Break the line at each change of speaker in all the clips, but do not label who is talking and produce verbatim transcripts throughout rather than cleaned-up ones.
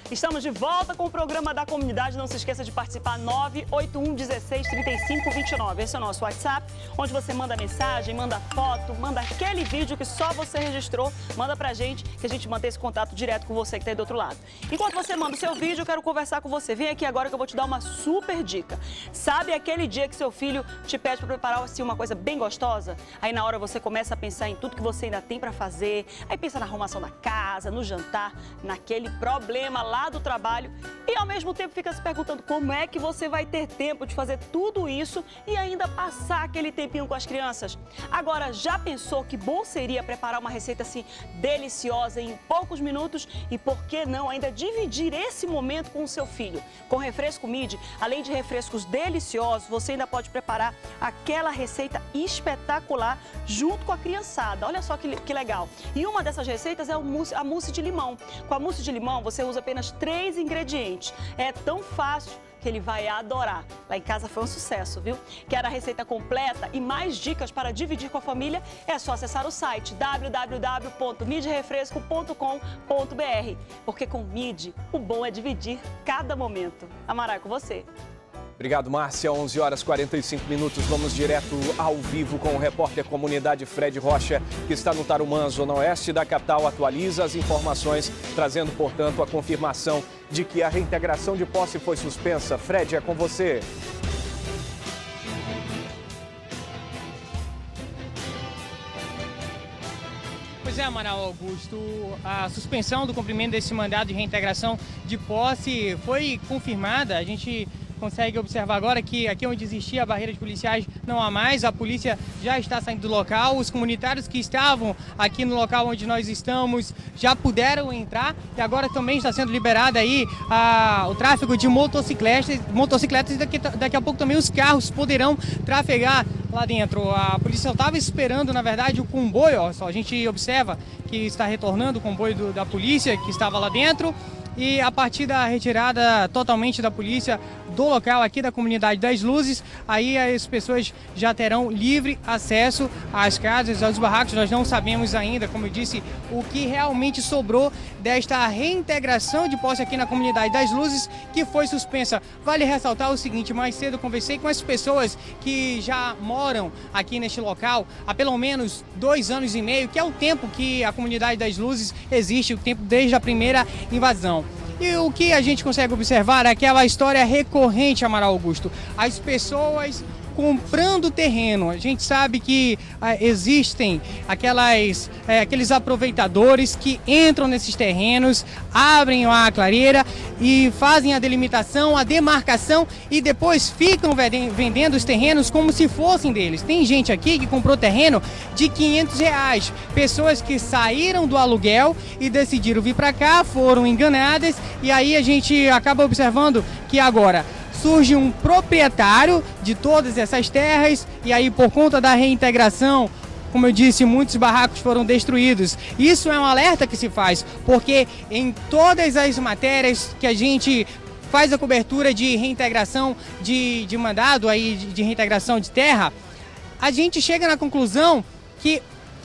Estamos de volta com o programa da comunidade. Não se esqueça de participar, nove oito um um seis, três cinco dois nove. Esse é o nosso WhatsApp, onde você manda mensagem, manda foto, manda aquele vídeo que só você registrou. Manda pra gente, que a gente mantém esse contato direto com você que tá aí do outro lado. Enquanto você manda o seu vídeo, eu quero conversar com você. Vem aqui agora que eu vou te dar uma super dica. Sabe aquele dia que seu filho te pede para preparar assim, uma coisa bem gostosa? Aí na hora você começa a pensar em tudo que você ainda tem para fazer. Aí pensa na arrumação da casa, no jantar, naquele problema lá do trabalho. E ao mesmo tempo fica se perguntando como é que você vai ter tempo de fazer tudo isso e ainda passar aquele tempinho com as crianças. Agora, já pensou que bom seria preparar uma receita assim deliciosa em poucos minutos? E por que não ainda dividir esse momento com o seu filho? Com Refresco Midi, além de refrescos deliciosos, você ainda pode preparar aquela receita espetacular junto com a criançada. Olha só que, que legal. E uma dessas receitas é o mousse, a mousse de limão. Com a mousse de limão, você usa apenas três ingredientes. É tão fácil que ele vai adorar. Lá em casa foi um sucesso, viu? Quer a receita completa e mais dicas para dividir com a família? É só acessar o site w w w ponto midi refresco ponto com ponto b r. Porque com Midi, o bom é dividir cada momento. Amaral, é com você.
Obrigado, Márcia. onze horas e quarenta e cinco minutos. Vamos direto ao vivo com o repórter Comunidade Fred Rocha, que está no Tarumã, zona oeste da capital. Atualiza as informações, trazendo, portanto, a confirmação de que a reintegração de posse foi suspensa. Fred, é com você.
Pois é, Amaral Augusto, a suspensão do cumprimento desse mandado de reintegração de posse foi confirmada. A gente consegue observar agora que aqui onde existia a barreira de policiais não há mais, a polícia já está saindo do local, os comunitários que estavam aqui no local onde nós estamos já puderam entrar e agora também está sendo liberado aí a, o tráfego de motocicletas, motocicletas e daqui, daqui a pouco também os carros poderão trafegar lá dentro. A polícia estava esperando, na verdade, o comboio, ó, só, a gente observa que está retornando o comboio do, da polícia que estava lá dentro. E a partir da retirada totalmente da polícia do local aqui da comunidade das Luzes, aí as pessoas já terão livre acesso às casas, aos barracos. Nós não sabemos ainda, como eu disse, o que realmente sobrou desta reintegração de posse aqui na comunidade das Luzes, que foi suspensa. Vale ressaltar o seguinte, mais cedo eu conversei com as pessoas que já moram aqui neste local há pelo menos dois anos e meio, que é o tempo que a comunidade das Luzes existe, o tempo desde a primeira invasão. E o que a gente consegue observar é aquela história recorrente, Amaral Augusto. As pessoas comprando terreno. A gente sabe que ah, existem aquelas, é, aqueles aproveitadores que entram nesses terrenos, abrem a clareira e fazem a delimitação, a demarcação e depois ficam vendendo os terrenos como se fossem deles. Tem gente aqui que comprou terreno de quinhentos reais. Pessoas que saíram do aluguel e decidiram vir para cá, foram enganadas e aí a gente acaba observando que agora surge um proprietário de todas essas terras e aí por conta da reintegração, como eu disse, muitos barracos foram destruídos. Isso é um alerta que se faz, porque em todas as matérias que a gente faz a cobertura de reintegração de, de mandado, aí, de, de reintegração de terra, a gente chega na conclusão que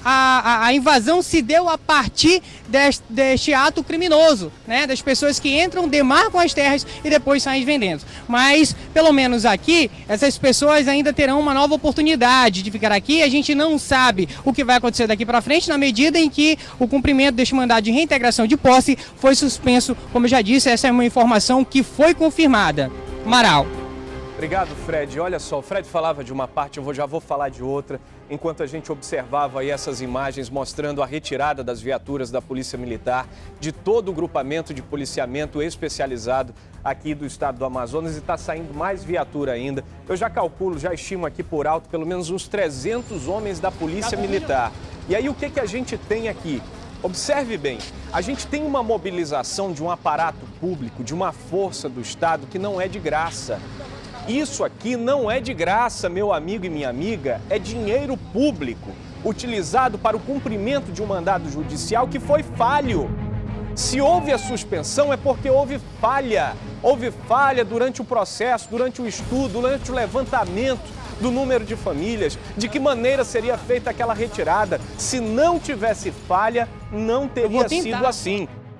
A, a, a invasão se deu a partir deste, deste ato criminoso, né? Das pessoas que entram, demarcam as terras e depois saem vendendo. Mas, pelo menos aqui, essas pessoas ainda terão uma nova oportunidade de ficar aqui. A gente não sabe o que vai acontecer daqui para frente, na medida em que o cumprimento deste mandado de reintegração de posse foi suspenso. Como eu já disse, essa é uma informação que foi confirmada. Amaral.
Obrigado, Fred. Olha só, o Fred falava de uma parte, eu vou, já vou falar de outra. Enquanto a gente observava aí essas imagens mostrando a retirada das viaturas da Polícia Militar, de todo o grupamento de policiamento especializado aqui do estado do Amazonas, e está saindo mais viatura ainda. Eu já calculo, já estimo aqui por alto, pelo menos uns trezentos homens da Polícia Militar. E aí o que, que a gente tem aqui? Observe bem, a gente tem uma mobilização de um aparato público, de uma força do Estado que não é de graça. Isso aqui não é de graça, meu amigo e minha amiga, é dinheiro público, utilizado para o cumprimento de um mandado judicial que foi falho. Se houve a suspensão é porque houve falha. Houve falha durante o processo, durante o estudo, durante o levantamento do número de famílias, de que maneira seria feita aquela retirada. Se não tivesse falha, não teria sido assim.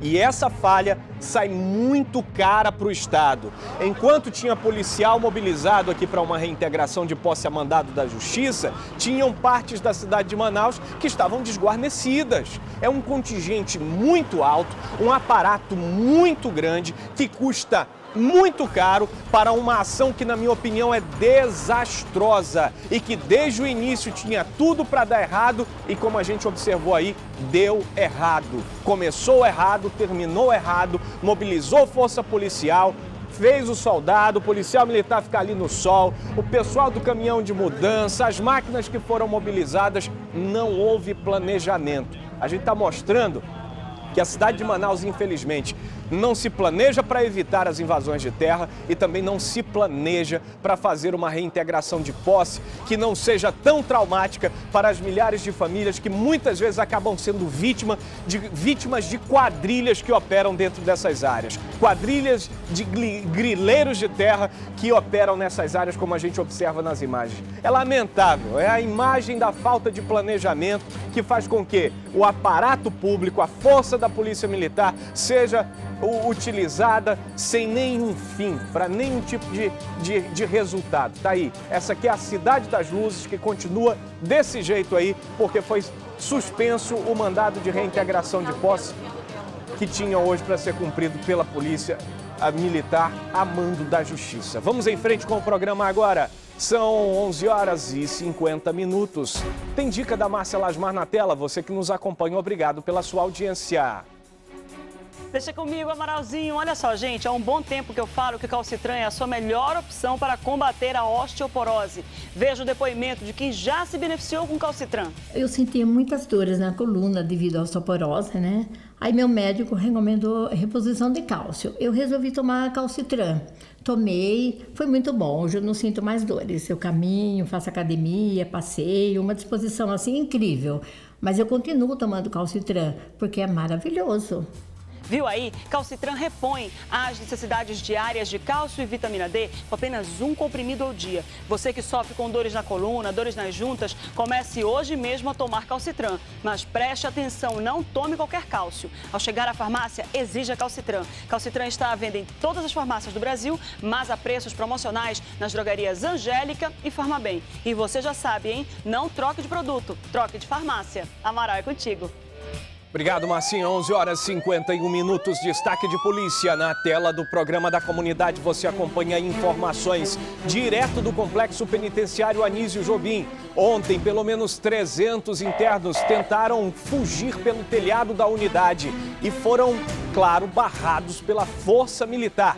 E essa falha sai muito cara para o Estado. Enquanto tinha policial mobilizado aqui para uma reintegração de posse a mandado da Justiça, tinham partes da cidade de Manaus que estavam desguarnecidas. É um contingente muito alto, um aparato muito grande que custa muito caro para uma ação que, na minha opinião, é desastrosa e que desde o início tinha tudo para dar errado e, como a gente observou aí, deu errado. Começou errado, terminou errado, mobilizou força policial, fez o soldado, o policial militar ficar ali no sol, o pessoal do caminhão de mudança, as máquinas que foram mobilizadas, não houve planejamento. A gente está mostrando que a cidade de Manaus, infelizmente, não se planeja para evitar as invasões de terra e também não se planeja para fazer uma reintegração de posse que não seja tão traumática para as milhares de famílias que muitas vezes acabam sendo vítima de, vítimas de quadrilhas que operam dentro dessas áreas. Quadrilhas de grileiros de terra que operam nessas áreas, como a gente observa nas imagens. É lamentável, é a imagem da falta de planejamento que faz com que o aparato público, a força da Polícia Militar, seja utilizada sem nenhum fim, para nenhum tipo de, de, de resultado. Tá aí, essa aqui é a Cidade das Luzes, que continua desse jeito aí, porque foi suspenso o mandado de reintegração de posse que tinha hoje para ser cumprido pela Polícia Militar a mando da Justiça. Vamos em frente com o programa agora. São onze horas e cinquenta minutos. Tem dica da Márcia Lasmar na tela, você que nos acompanha, obrigado pela sua audiência.
Deixa comigo, Amaralzinho. Olha só, gente, há um bom tempo que eu falo que o calcitran é a sua melhor opção para combater a osteoporose. Veja o depoimento de quem já se beneficiou com calcitran.
Eu sentia muitas dores na coluna devido à osteoporose, né? Aí meu médico recomendou reposição de cálcio. Eu resolvi tomar calcitran. Tomei, foi muito bom. Hoje eu não sinto mais dores. Eu caminho, faço academia, passeio, uma disposição assim incrível. Mas eu continuo tomando calcitran porque é maravilhoso.
Viu aí? Calcitran repõe as necessidades diárias de cálcio e vitamina D com apenas um comprimido ao dia. Você que sofre com dores na coluna, dores nas juntas, comece hoje mesmo a tomar calcitran. Mas preste atenção, não tome qualquer cálcio. Ao chegar à farmácia, exija calcitran. Calcitran está à venda em todas as farmácias do Brasil, mas a preços promocionais nas drogarias Angélica e Farmabem. E você já sabe, hein? Não troque de produto, troque de farmácia. Amaral, é contigo.
Obrigado, Marcinha. onze horas e cinquenta e um minutos. Destaque de polícia. Na tela do programa da comunidade você acompanha informações direto do complexo penitenciário Anísio Jobim. Ontem, pelo menos trezentos internos tentaram fugir pelo telhado da unidade e foram, claro, barrados pela Força Militar.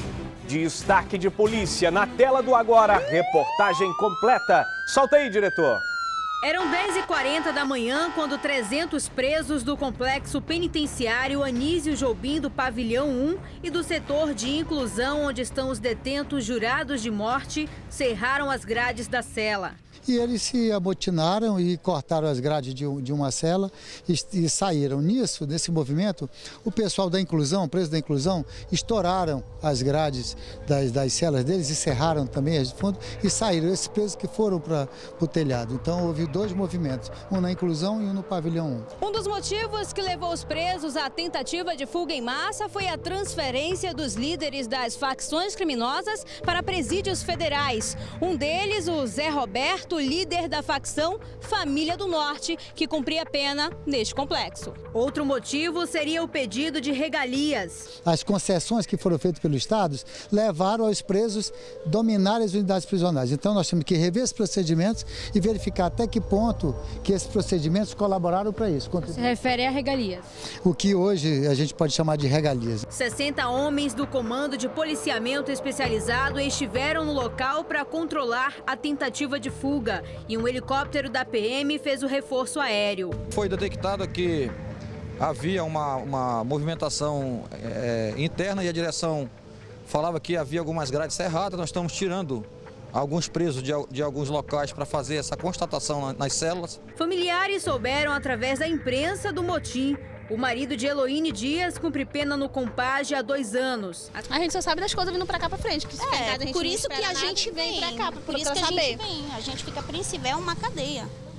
Destaque de polícia. Na tela do agora, reportagem completa. Solta aí, diretor.
Eram dez e quarenta da manhã quando trezentos presos do complexo penitenciário Anísio Jobim do pavilhão um e do setor de inclusão, onde estão os detentos jurados de morte, cerraram as grades da cela.
E eles se amotinaram e cortaram as grades de, de uma cela e, e saíram. Nisso, nesse movimento, o pessoal da inclusão, presos da inclusão, estouraram as grades das, das celas deles e cerraram também as de fundo e saíram. Esses presos que foram para o telhado. Então, houve dois movimentos, um na inclusão e um no pavilhão um.
Um dos motivos que levou os presos à tentativa de fuga em massa foi a transferência dos líderes das facções criminosas para presídios federais. Um deles, o Zé Roberto, líder da facção Família do Norte, que cumpria pena neste complexo. Outro motivo seria o pedido de regalias.
As concessões que foram feitas pelos estados levaram aos presos dominarem as unidades prisionais. Então nós temos que rever esses procedimentos e verificar até que ponto que esses procedimentos colaboraram para isso.
Se refere a regalias.
O que hoje a gente pode chamar de regalias.
sessenta homens do Comando de Policiamento Especializado estiveram no local para controlar a tentativa de fuga. E um helicóptero da P M fez o reforço aéreo.
Foi detectado que havia uma, uma movimentação é, interna e a direção falava que havia algumas grades cerradas. Nós estamos tirando alguns presos de, de alguns locais para fazer essa constatação nas células.
Familiares souberam através da imprensa do motim. O marido de Eloíne Dias cumpre pena no Compage há dois anos.
A gente só sabe das coisas vindo pra cá pra frente. Que
é, por isso que a gente vem pra cá, por isso que a gente vem. A gente fica apreensiva, é uma cadeia.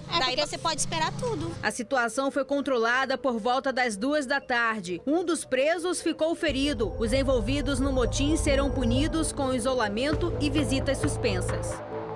É, daí você pode esperar tudo.
A situação foi controlada por volta das duas da tarde. Um dos presos ficou ferido. Os envolvidos no motim serão punidos com isolamento e visitas suspensas.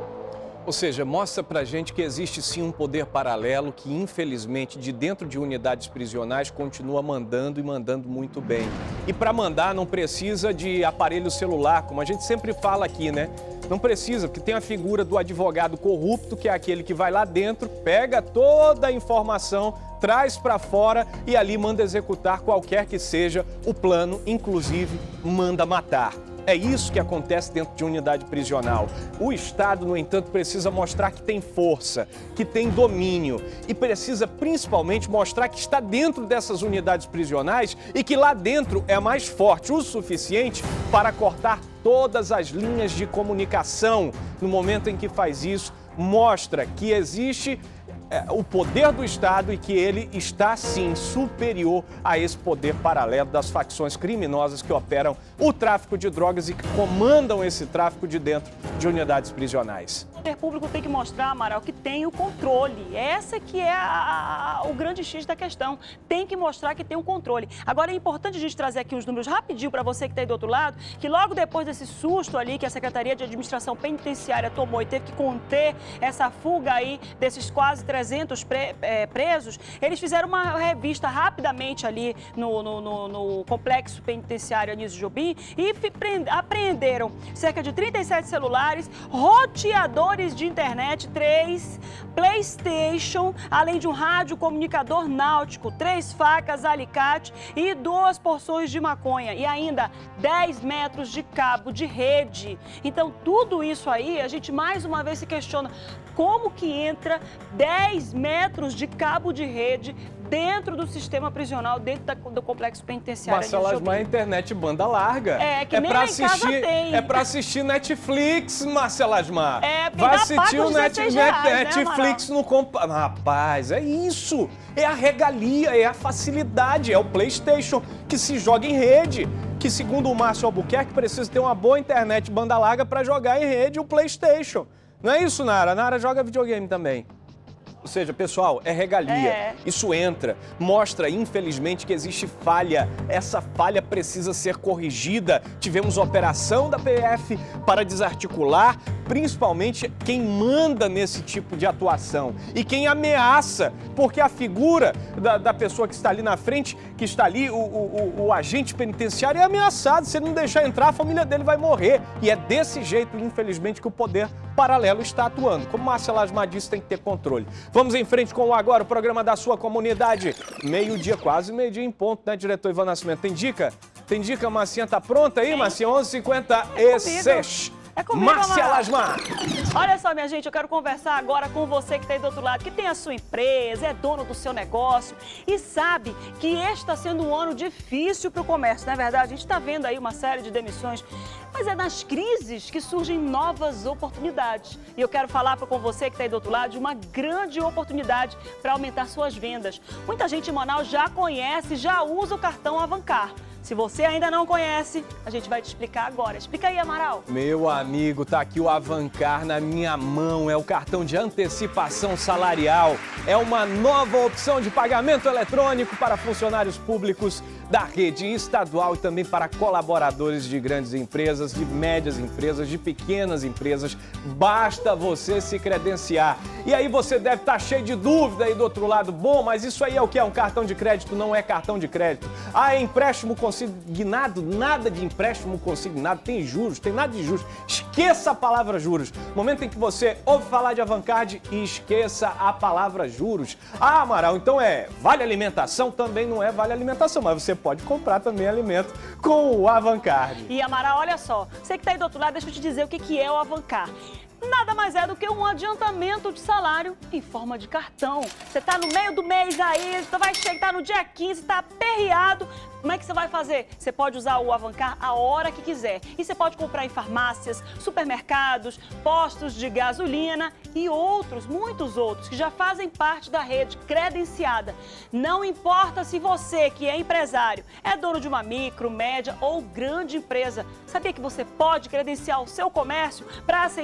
Ou seja, mostra pra gente que existe sim um poder paralelo que, infelizmente, de dentro de unidades prisionais, continua mandando e mandando muito bem. E para mandar não precisa de aparelho celular, como a gente sempre fala aqui, né? Não precisa, porque tem a figura do advogado corrupto, que é aquele que vai lá dentro, pega toda a informação, traz para fora e ali manda executar qualquer que seja o plano, inclusive manda matar. É isso que acontece dentro de unidade prisional. O Estado, no entanto, precisa mostrar que tem força, que tem domínio e precisa principalmente mostrar que está dentro dessas unidades prisionais e que lá dentro é mais forte o suficiente para cortar todas as linhas de comunicação. No momento em que faz isso, mostra que existe É, o poder do Estado e que ele está, sim, superior a esse poder paralelo das facções criminosas que operam o tráfico de drogas e que comandam esse tráfico de dentro de unidades prisionais.
O poder público tem que mostrar, Amaral, que tem o controle. Essa que é a, a, o grande X da questão. Tem que mostrar que tem o controle. Agora, é importante a gente trazer aqui uns números rapidinho para você que está aí do outro lado, que logo depois desse susto ali que a Secretaria de Administração Penitenciária tomou e teve que conter essa fuga aí desses quase trezentos pre, é, presos, eles fizeram uma revista rapidamente ali no, no, no, no complexo penitenciário Anísio Jobim e apreenderam cerca de trinta e sete celulares, roteadores de internet, três PlayStation, além de um rádio comunicador náutico, três facas, alicate e duas porções de maconha e ainda dez metros de cabo de rede. Então, tudo isso aí, a gente mais uma vez se questiona como que entra dez metros de cabo de rede dentro do sistema prisional, dentro da, do complexo penitenciário.
Marcela, mas a internet banda larga.
É, que
é
nem
pra
lá
assistir,
em casa tem.
É pra assistir Netflix, Marcela Asmar.
É,
vai assistir o Net, Net,
reais,
Netflix
né,
no comp... Rapaz, é isso. É a regalia, é a facilidade, é o PlayStation que se joga em rede. Que, segundo o Márcio Albuquerque, precisa ter uma boa internet banda larga para jogar em rede o PlayStation. Não é isso, Nara? A Nara joga videogame também. Ou seja, pessoal, é regalia. É. Isso entra, mostra, infelizmente, que existe falha. Essa falha precisa ser corrigida. Tivemos operação da P F para desarticular, principalmente quem manda nesse tipo de atuação e quem ameaça, porque a figura da, da pessoa que está ali na frente, que está ali, o, o, o agente penitenciário é ameaçado. Se ele não deixar entrar, a família dele vai morrer. E é desse jeito, infelizmente, que o poder paralelo está atuando. Como Marcela Asmar disse, tem que ter controle. Vamos em frente com o Agora, o programa da sua comunidade. Meio-dia, quase meio-dia em ponto, né, diretor Ivan Nascimento? Tem dica? Tem dica, Marcinha? Tá pronta aí, Marcinha? onze e cinquenta e seis.
É comigo,
Marcela Asmar.
Olha só, minha gente, eu quero conversar agora com você que está aí do outro lado, que tem a sua empresa, é dono do seu negócio e sabe que este está sendo um ano difícil para o comércio, não é verdade? A gente está vendo aí uma série de demissões, mas é nas crises que surgem novas oportunidades. E eu quero falar com você que está aí do outro lado de uma grande oportunidade para aumentar suas vendas. Muita gente em Manaus já conhece, já usa o cartão Avancar. Se você ainda não conhece, a gente vai te explicar agora. Explica aí, Amaral.
Meu amigo, tá aqui o Avancar na minha mão. É o cartão de antecipação salarial. É uma nova opção de pagamento eletrônico para funcionários públicos da rede estadual e também para colaboradores de grandes empresas, de médias empresas, de pequenas empresas. Basta você se credenciar. E aí você deve estar cheio de dúvida aí do outro lado. Bom, mas isso aí é o que? É um cartão de crédito? Não é cartão de crédito. Ah, é empréstimo consignado? Nada de empréstimo consignado. Tem juros, tem nada de juros. Esqueça a palavra juros. No momento em que você ouve falar de Avancard, esqueça a palavra juros. Ah, Amaral, então é vale alimentação? Também não é vale alimentação, mas você pode comprar também alimento com o Avancard.
E, Amaral, olha só, você que está aí do outro lado, deixa eu te dizer o que, que é o Avancar. Nada mais é do que um adiantamento de salário em forma de cartão. Você está no meio do mês aí, você vai chegar no dia quinze, está aperreado. Como é que você vai fazer? Você pode usar o Avancar a hora que quiser. E você pode comprar em farmácias, supermercados, postos de gasolina e outros, muitos outros, que já fazem parte da rede credenciada. Não importa se você, que é empresário, é dono de uma micro, média ou grande empresa. Sabia que você pode credenciar o seu comércio para aceitar o Avancar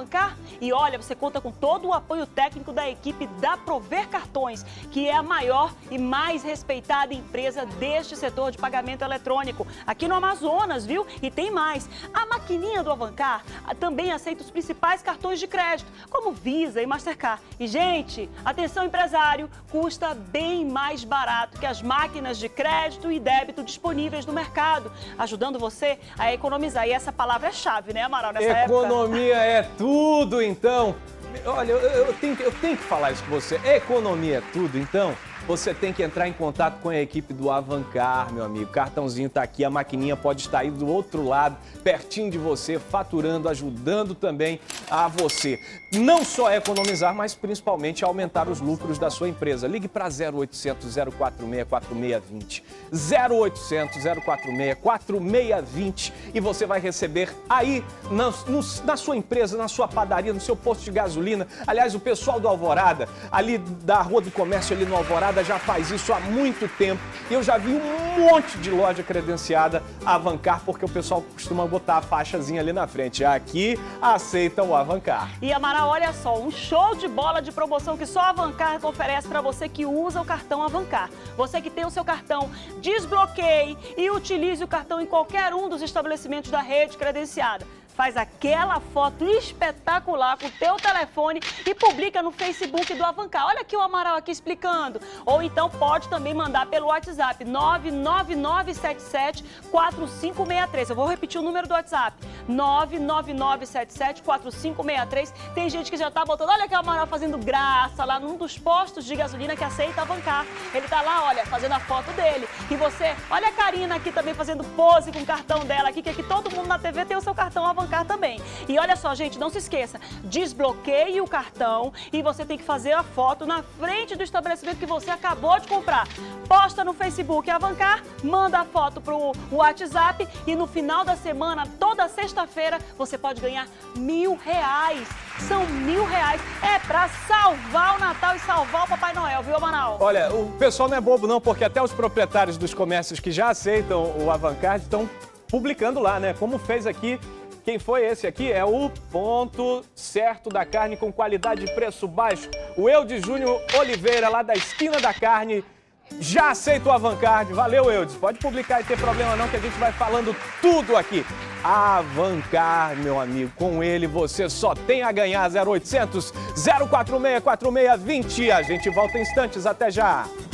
Avancar? E olha, você conta com todo o apoio técnico da equipe da Prover Cartões, que é a maior e mais respeitada empresa deste setor de pagamento eletrônico, aqui no Amazonas, viu? E tem mais. A maquininha do Avancar também aceita os principais cartões de crédito, como Visa e Mastercard. E, gente, atenção empresário, custa bem mais barato que as máquinas de crédito e débito disponíveis no mercado, ajudando você a economizar. E essa palavra é chave, né, Amaral, nessa época?
Economia é tudo, então. Olha, eu, eu, tenho, eu tenho que falar isso com você. Economia é tudo, então. Você tem que entrar em contato com a equipe do Avancar, meu amigo. O cartãozinho tá aqui, a maquininha pode estar aí do outro lado, pertinho de você, faturando, ajudando também a você. Não só a economizar, mas principalmente a aumentar os lucros da sua empresa. Ligue para zero oitocentos, zero quatro seis, quatro seis dois zero. zero oitocentos, zero quatro seis, quatro seis dois e você vai receber aí na, no, na sua empresa, na sua padaria, no seu posto de gasolina. Aliás, o pessoal do Alvorada, ali da Rua do Comércio, ali no Alvorada, já faz isso há muito tempo. E eu já vi um monte de loja credenciada a Avancar, porque o pessoal costuma botar a faixazinha ali na frente. Aqui aceita o Avancar.
E, Amaral, olha só, um show de bola de promoção que só a Avancar oferece para você que usa o cartão Avancar. Você que tem o seu cartão, desbloqueie e utilize o cartão em qualquer um dos estabelecimentos da rede credenciada. Faz aquela foto espetacular com o teu telefone e publica no Facebook do Avancar. Olha aqui o Amaral aqui explicando. Ou então pode também mandar pelo WhatsApp nove nove nove sete sete, quatro cinco seis três. Eu vou repetir o número do WhatsApp. nove nove nove sete sete, quatro cinco seis três. Tem gente que já tá botando, olha aqui o Amaral fazendo graça lá num dos postos de gasolina que aceita Avancar. Ele tá lá, olha, fazendo a foto dele. E você, olha a Karina aqui também fazendo pose com o cartão dela aqui, que aqui todo mundo na T V tem o seu cartão Avancar também. E olha só, gente, não se esqueça, desbloqueie o cartão e você tem que fazer a foto na frente do estabelecimento que você acabou de comprar. Posta no Facebook Avancar, manda a foto pro WhatsApp e no final da semana, toda sexta-feira, você pode ganhar mil reais. São mil reais. É pra salvar o Natal e salvar o Papai Noel, viu, Amaral?
Olha, o pessoal não é bobo não, porque até os proprietários dos comércios que já aceitam o Avancar estão publicando lá, né? Como fez aqui. Quem foi esse aqui? É o Ponto Certo da Carne com qualidade e preço baixo. O Eudes Júnior Oliveira, lá da Esquina da Carne, já aceita o Avancar. Valeu, Eudes. Pode publicar e ter problema não, que a gente vai falando tudo aqui. Avancar, meu amigo. Com ele você só tem a ganhar. zero oitocentos, zero quatro seis, quatro seis dois zero. A gente volta em instantes. Até já.